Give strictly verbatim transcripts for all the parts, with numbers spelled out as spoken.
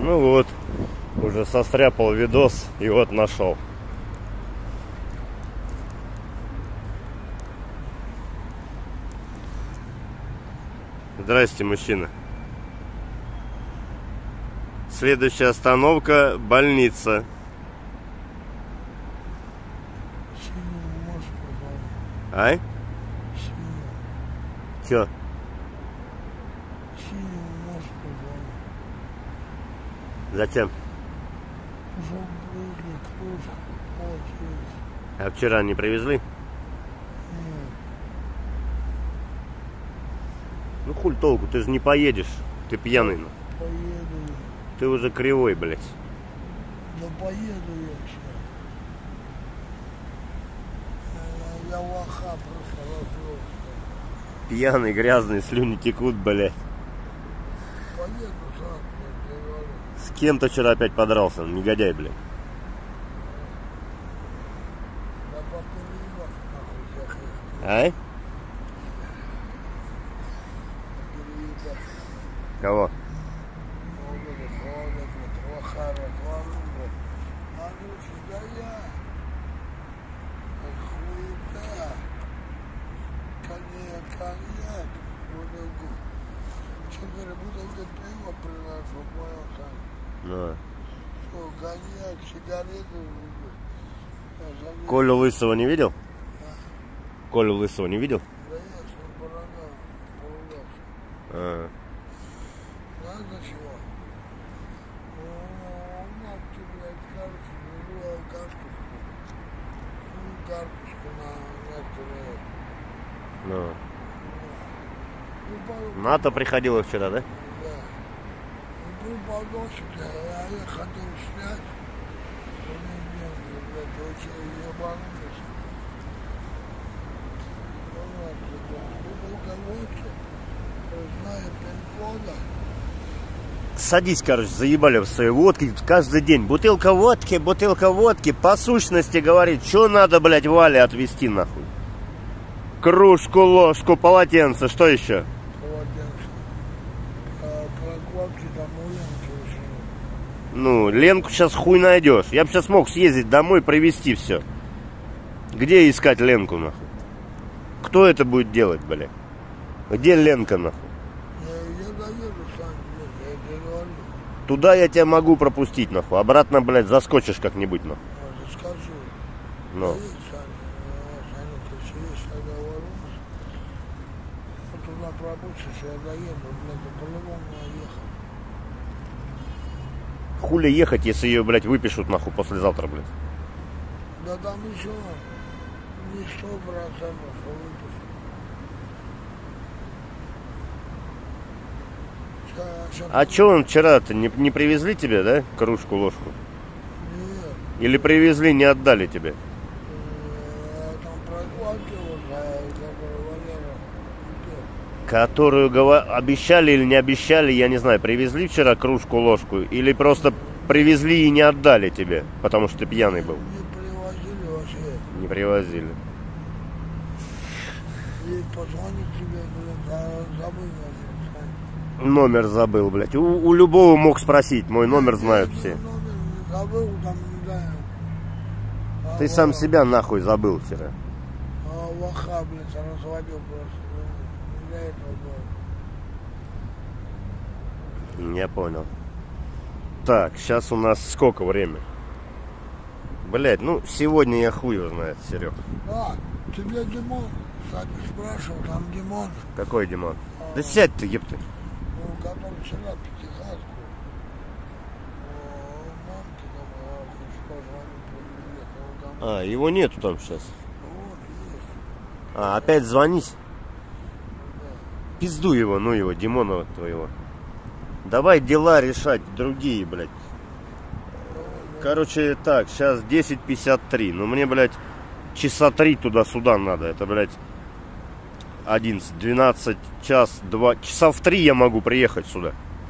Ну вот, уже состряпал видос и вот нашел. Здрасте, мужчина. Следующая остановка — больница. Ай? Чё? Зачем? А вчера не привезли? Ну хуль толку, ты же не поедешь. Ты пьяный. Ну. Поеду. Ты уже кривой, блядь. Да поеду я сейчас. Я лоха просто развелся. Пьяный, грязный, слюни текут, блядь. Поеду завтра, я говорю. С кем-то вчера опять подрался, негодяй, блядь. Да по переулкам нахуй ехать. Ай? Кого? Ну. Коньяк, сигареты. Колю Лысого не видел? А? Колю Лысого не видел? Да я с ним поругался. А. Знаешь для чего? Он нам, ты, блядь, короче, выбивал карточку. Ну, карточку на некоторые. Ну. Ну, НАТО приходила вчера, да? да. Ну, преподносит, а я хотел снять. У меня деньги, блядь, очень ебанулись. Ну, ладно, бутылка водки, зная пин-кода. Садись, короче, заебали в своей водке каждый день. Бутылка водки, бутылка водки. По сущности говорит, что надо, блядь, Вале отвезти, нахуй. Кружку, ложку, полотенце, что еще? Полотенце. А, прокладки там у Ленки уже. Ну, Ленку сейчас хуй найдешь. Я бы сейчас мог съездить домой, привезти все. Где искать Ленку, нахуй? Кто это будет делать, блядь? Где Ленка, нахуй? Я, я доеду сам, блядь, я тебе говорю. Туда я тебя могу пропустить, нахуй. Обратно, блядь, заскочишь как-нибудь, нахуй. А, заскажу. Ну. Доедь, Саня, Саня, ты все есть, тогда ворвусь. Вот туда пробудешь, я доеду, блядь, по-любому я ехал. Хули ехать, если ее, блядь, выпишут, нахуй, послезавтра, блядь. Да там еще не сто процентов выпущу. А че он вчера-то не, не привезли тебе, да, кружку, ложку? Нет. Или привезли, не отдали тебе? Э, Там прокладки вот, которые Валера купил. Которую гова- обещали или не обещали, я не знаю. Привезли вчера кружку, ложку? Или просто привезли и не отдали тебе, потому что ты пьяный был? Не привозили вообще. Не привозили. И позвонить тебе, блин, за- забыл я. Номер забыл, блядь. У, у любого мог спросить. Мой номер знают все. Номер забыл, там, не знаю. А Ты ва- сам себя нахуй забыл вчера. А лоха, блин, разводил просто. Не для этого было. Я понял. Так, сейчас у нас сколько время? Блядь, ну сегодня я хуй его знает, Серег. А, тебе Димон, кстати, спрашивал, там Димон. Какой Димон? А, Да сядь ты, еб ты. ну, который вчера пятихатку. Мамки там, а, хоть позвонить, приехал домой. А, его нету там сейчас. Вот, есть. А, опять звонить? Да. Пизду его, ну его, Димонова твоего. Давай дела решать другие, блядь. Короче, так, сейчас десять пятьдесят три. Ну мне, блядь, часа три туда-сюда надо. Это, блядь, одиннадцать, двенадцать, час, два. Часа в три я могу приехать сюда.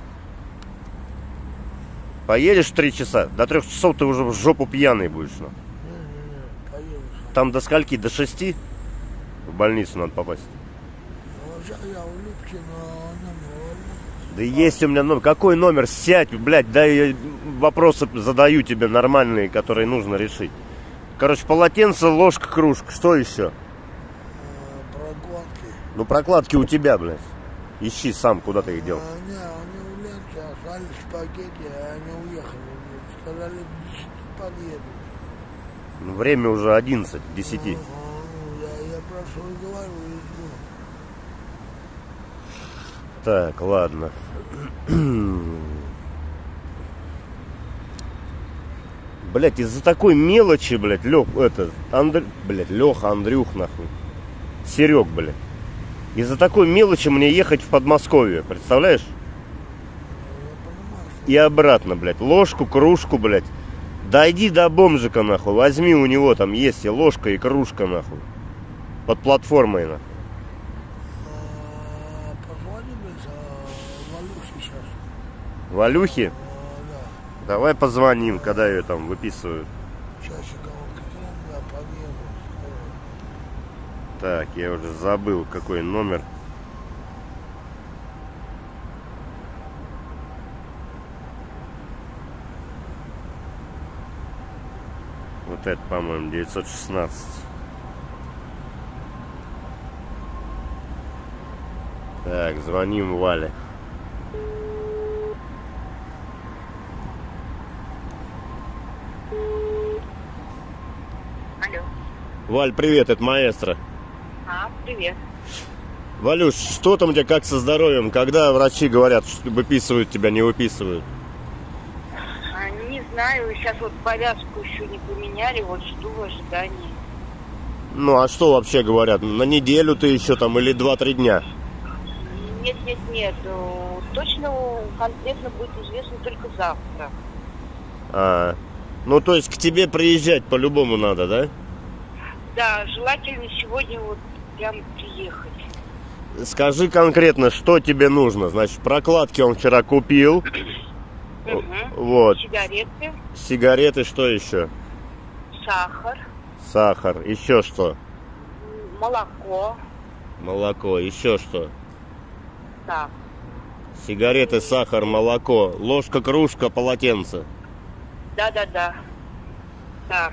Поедешь в три часа? До трех часов ты уже в жопу пьяный будешь. Ну. Не-не-не, поедешь. Там до скольки? До шести? В больницу надо попасть. Ну, сейчас я у Любки на номер. Да есть у меня номер. Какой номер? Сядь, блядь, да я вопросы задаю тебе нормальные, которые нужно решить. Короче, полотенце, ложка, кружка. Что еще? Прокладки. Ну, прокладки у тебя, блядь. Ищи сам, куда ты их дел. А, не, они в ленте остались в пакете, а они уехали. Сказали, к десяти подъедут. Ну, время уже одиннадцать, к десяти. Ага, ну, я, я просто разговариваю и жду. Так, ладно. Блять, из-за такой мелочи, блять, Лех, это, Андр... блять, Леха, Андрюх, нахуй. Серег, блять. Из-за такой мелочи мне ехать в Подмосковье, представляешь? И обратно, блять, ложку, кружку, блять. Дойди до бомжика, нахуй, возьми у него, там есть и ложка, и кружка, нахуй. Под платформой, нахуй. А, позвони мне за Валюхи сейчас. Валюхи? А, да. Давай позвоним, когда ее там выписывают. Часиком к трем я подъеду. Так, я уже забыл, какой номер. Вот это, по-моему, девятьсот шестнадцать. Так, звоним Вале. Алло. Валь, привет, это маэстро. А, привет. Валюш, что там у тебя, как со здоровьем? Когда врачи говорят, что выписывают тебя, не выписывают? А, не знаю, сейчас вот повязку еще не поменяли, вот жду в ожидании. Ну, а что вообще говорят? На неделю ты еще там или два-три дня? Нет, нет, нет. э, Точно конкретно будет известно только завтра. А, ну, то есть к тебе приезжать по-любому надо, да? Да, желательно сегодня вот прям приехать. Скажи конкретно, что тебе нужно. Значит, прокладки он вчера купил. Угу. Вот. Сигареты, Сигареты, что еще? сахар, Сахар. Еще что? м, молоко. Молоко. Еще что? Так, Сигареты, сахар, молоко. Ложка, кружка, полотенце. да-да-да. Так.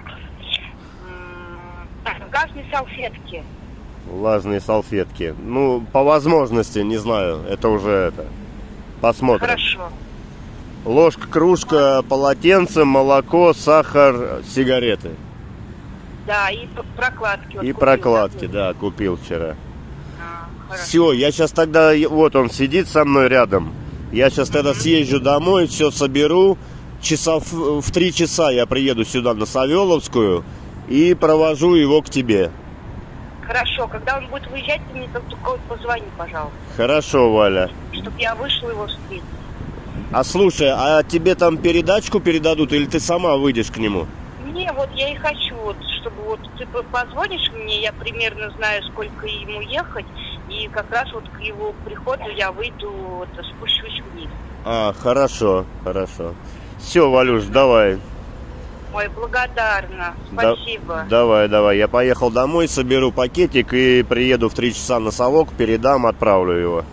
М, так, влажные салфетки. Влажные салфетки. Ну, по возможности, не знаю. Это уже это. Посмотрим. Хорошо. Ложка, кружка, полотенце, молоко, сахар, сигареты. Да, и п- прокладки. вот И купил, прокладки, да? да, купил вчера. А, хорошо. Все, я сейчас тогда, вот он сидит со мной рядом. Я сейчас тогда съезжу домой, все соберу. Часов в три часа я приеду сюда на Савеловскую и провожу его к тебе. Хорошо, когда он будет выезжать, ты мне только вот позвони, пожалуйста, Хорошо, Валя. чтобы я вышла его встретить. А слушай, а тебе там передачку передадут или ты сама выйдешь к нему? Не, вот я и хочу, вот, чтобы вот ты по- позвонишь мне, я примерно знаю, сколько ему ехать, и как раз вот к его приходу я выйду, вот, спущусь вниз. А, хорошо, хорошо. Все, Валюш, давай. Ой, благодарна, Да- спасибо. давай, давай. Я поехал домой, соберу пакетик и приеду в три часа на совок, передам, отправлю его.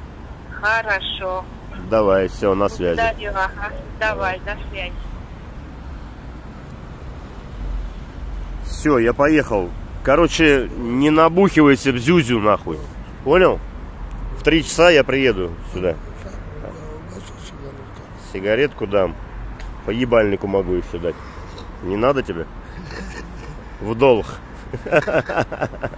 Хорошо. Давай, все, на связи. Благодарю, ага. Давай, до связи. Все, я поехал. Короче, не набухивайся в зюзю, нахуй. Понял? В три часа я приеду сюда. Сам, у нас есть сигаретка. Сигаретку дам. По ебальнику могу еще дать. Не надо тебе? В долг. Зажигалки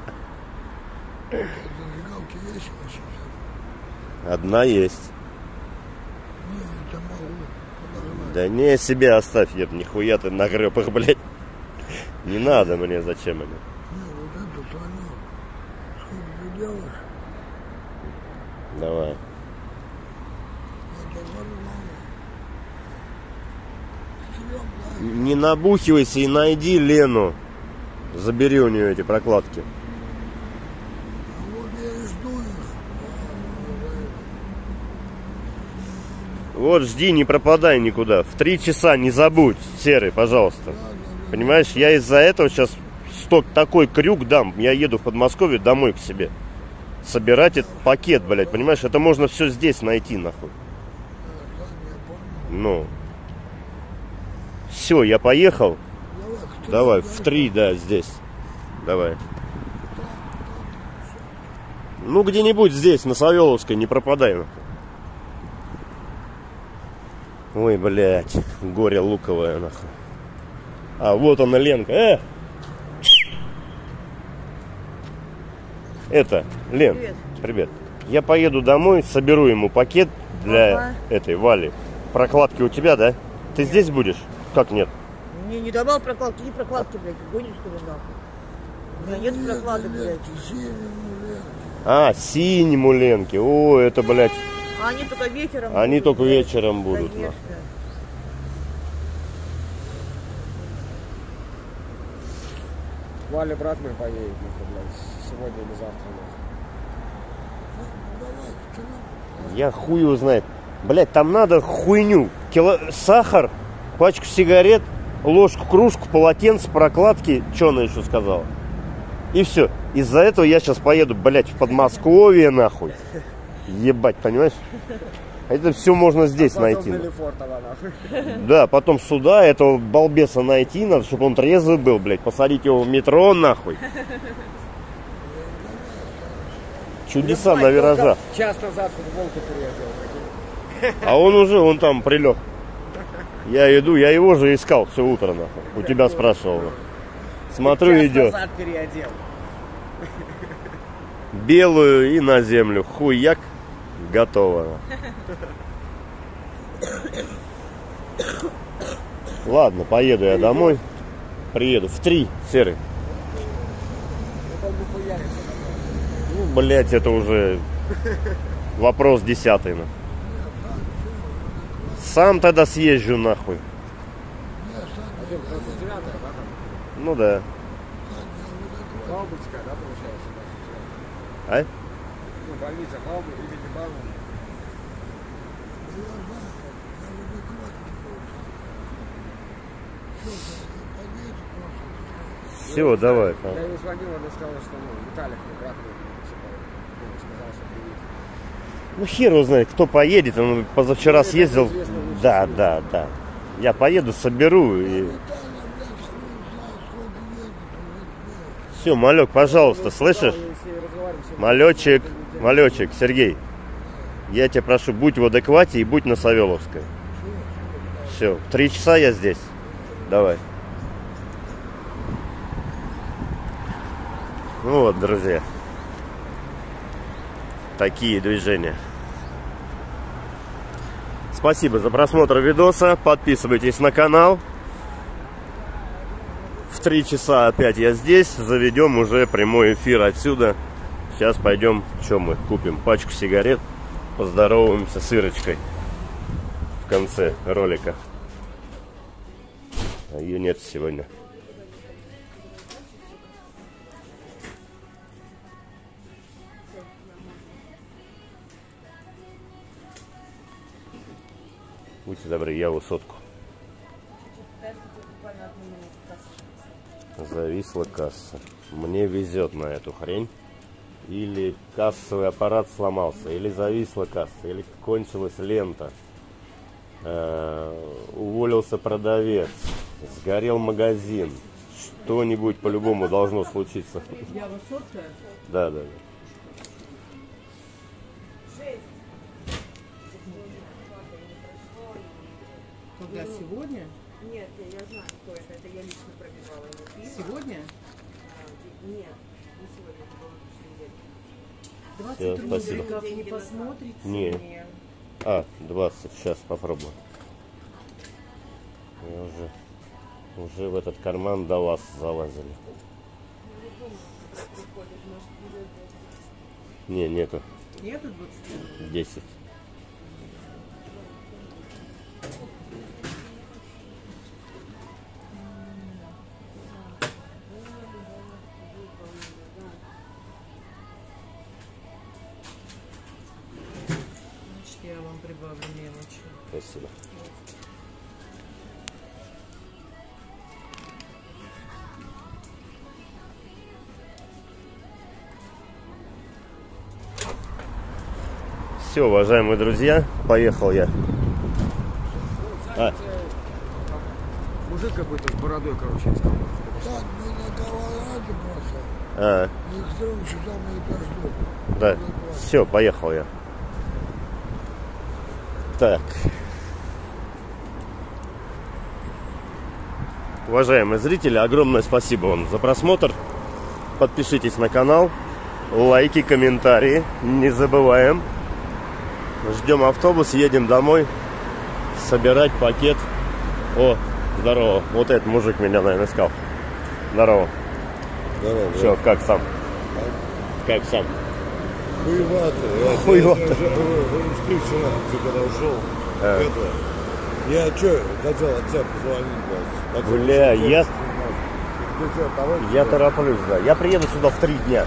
есть у вас сейчас? Одна есть. Не, я могу подорвать. Да не, себе оставь, еб, нихуя ты нагреб их, блядь. Не надо мне, зачем они? Не, вот это звоню. Сколько ты делаешь? Давай. Я тебе говорю, мама. Стрём, да? Не набухивайся и найди Лену. Забери у нее эти прокладки. А вот я и жду их. Вот жди, не пропадай никуда. В три часа не забудь, Серый, пожалуйста. Да, да, да. Понимаешь, я из-за этого сейчас сток такой крюк дам. Я еду в Подмосковье домой к себе. собирать этот пакет, блядь, понимаешь? Это можно все здесь найти, нахуй. Ну. Все, я поехал. Давай, в три, да, здесь. Давай. Ну, где-нибудь здесь, на Савеловской, не пропадай, нахуй. Ой, блядь, горе луковое, нахуй. А, вот она, Ленка. Э! Это, Лен, привет. Привет. Я поеду домой, соберу ему пакет для ага. этой Вали. Прокладки у тебя, да? Ты нет. Здесь будешь? Как нет? Мне не давал прокладки, и прокладки, блядь, гонишь, что ли, нахуй? У меня нет прокладок, блядь. А, синему Ленки. О, это, блядь. А они только вечером Они будут, только блядь. вечером будут, конечно. Валя, брат мой поедет, блядь, сегодня или завтра. Я хуй его знает. Блядь, там надо хуйню. Кило... Сахар, пачку сигарет, ложку, кружку, полотенце, прокладки. Что она еще сказала? И все. Из-за этого я сейчас поеду, блядь, в Подмосковье, нахуй. Ебать, понимаешь? Это все можно здесь а найти. Лефортово, да, потом сюда этого балбеса найти надо, чтобы он трезвый был, блядь. Посадить его в метро, нахуй. Чудеса на виражах. Час назад футболку переодел. А он уже, он там прилег. Я иду, я его же искал все утро, нахуй. У тебя спрашивал. Смотрю, час идет. Назад переодел. Белую и на землю. Хуяк. Готово. Ладно, поеду я домой. Приеду в три, Серый. Ну, блять, это уже вопрос десятый. На. Сам тогда съезжу, нахуй. Ну да. Баубургская, да, получается? А? Ну, больница Баубург, имени Баубурга. Все, давай. Я ей звонил, она сказала, что ну, Виталик, мой брат, ну, сказал, что приедет. Ну хер его знает, кто поедет. Он позавчера съездил. Да, да, да. Я поеду, соберу и... Все, малек, пожалуйста, слышишь? Малечек, малечек, Сергей. Я тебя прошу, будь в адеквате и будь на Савеловской. Все, в три часа я здесь. Давай. Ну вот, друзья. Такие движения. Спасибо за просмотр видоса. Подписывайтесь на канал. В три часа опять я здесь. Заведем уже прямой эфир отсюда. Сейчас пойдем, что мы купим? Пачку сигарет. Поздороваемся с Ирочкой в конце ролика. А ее нет сегодня. Будьте добры, я высотку. Зависла касса. Мне везет на эту хрень. Или кассовый аппарат сломался, или зависла касса, или кончилась лента. Э-э- уволился продавец, сгорел магазин. Что-нибудь по-любому должно случиться. Я высотка? Да, да, да. Когда? Сегодня? Нет, я, я знаю, кто это. Это я лично пробивала ему пиво. Сегодня? А, нет, не сегодня, это было в прошлый двадцать день. Все, рубликов спасибо. не посмотрите? Не. Нет. А, двадцать, сейчас попробую. Я уже, уже в этот карман до вас залазили. Не, нету. Нету двадцати? десять. Значит, я вам прибавлю мелочи. Спасибо. Все, уважаемые друзья, поехал я. А. Мужик какой-то с бородой, короче, искал. Так, мы на Колорадо просто. А, И к трем часам мы дождем. да. Все, поехал я. Так. Уважаемые зрители, огромное спасибо вам за просмотр. Подпишитесь на канал. Лайки, комментарии. Не забываем. Ждем автобус, едем домой. Собирать пакет. О, здорово. Вот этот мужик меня, наверное, искал. Здорово. Здорово. Все, как сам? Как сам? Хуевато. Я, Хуевато. Я, я, я, я вчера, ты когда ушел, А. это, я что, хотел отца позвонить, блядь. Отцу Бля, ушел, я- Ты что, товарищ? Я тороплюсь, да. Я приеду сюда в три дня.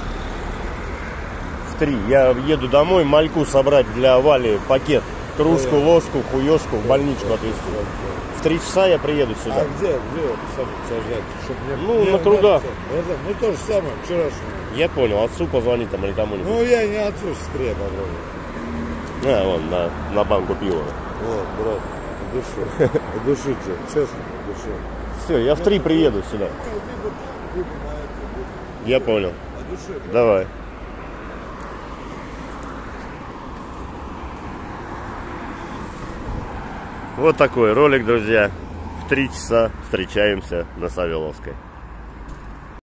В три. Я еду домой, мальку собрать для Вали пакет. Кружку, ложку, хуёшку, в больничку отвезти. В три часа я приеду А сюда. где, где вот сам сажать? Чтоб мне, Ну, мне на кругах. надо- это, ну, то же самое, вчерашнее. Я понял, отцу позвонить там или кому-нибудь. Ну, я не отцу, сестре попробую. А, вон, на, на банку пива. Вот, брат, от души. От души тебе, честно, от души. Все, я в три приеду сюда. Я понял. От души. Давай. Вот такой ролик, друзья. В три часа встречаемся на Савеловской.